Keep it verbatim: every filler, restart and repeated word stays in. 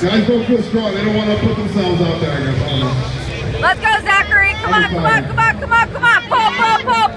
Guys don't feel strong. They don't want to put themselves out there, I guess. I don't know. Let's go, Zachary. Come on, come on, come on, come on, come on. Pull, pull, pull,